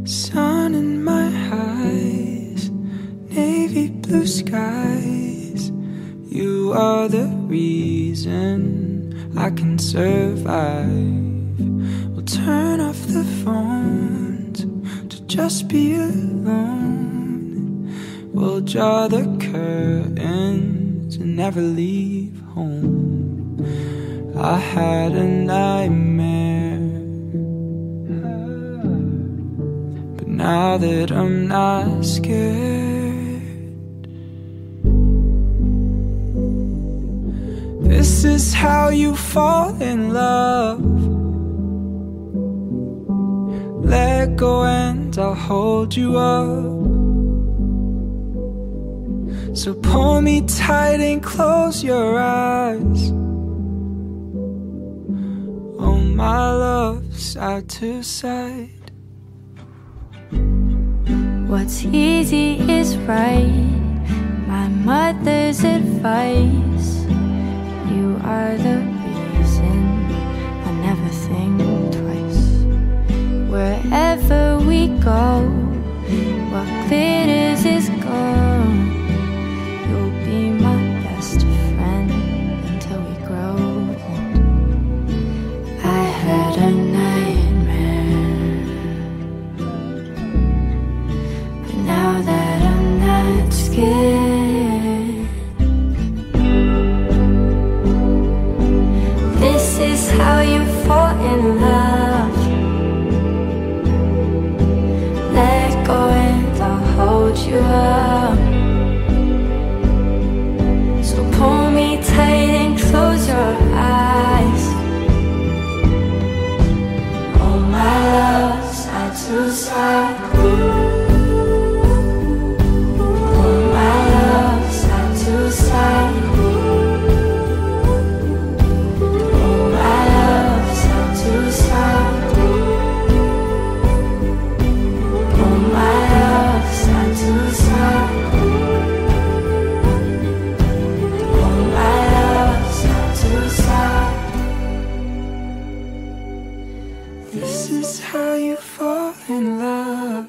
sun in my eyes, navy blue skies. You are the reason I can survive. We'll turn off the phones to just be alone. We'll draw the curtains and never leave home. I had a nightmare, but now that I'm not scared, this is how you fall in love. Let go and I'll hold you up. So pull me tight and close your eyes. Oh my love, side to side. What's easy is right, my mother's advice. You are the reason I never think twice. Wherever we go, what glitters is gold. You'll be my best friend until we grow old. I had a nightmare, but now that I'm not scared, this is how you fall in love. Let go and I'll hold you up. So pull me tight and close your eyes. Oh my love, side to side. Oh my love, side to side. Oh my love, side to side. Oh my love, side to side. Oh my love, side to side. This is how you fall in love.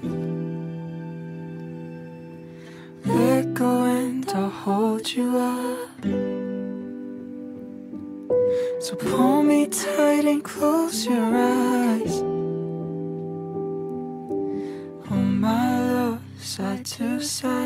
Let go and I'll hold you up. So pull me tight and close your eyes. Oh my love, side to side.